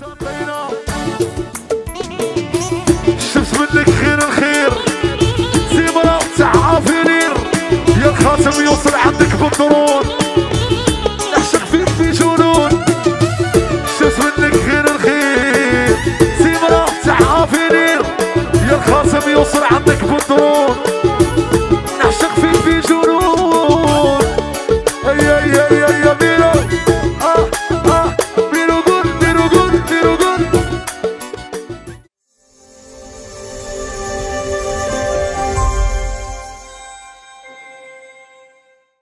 شفت منك خير الخير زمرة تاع عافيرير يا الخاتم يوصل عندك بالدرون نحشق فيك في جنون. شفت منك خير الخير زمرة تاع عافيرير يا الخاتم يوصل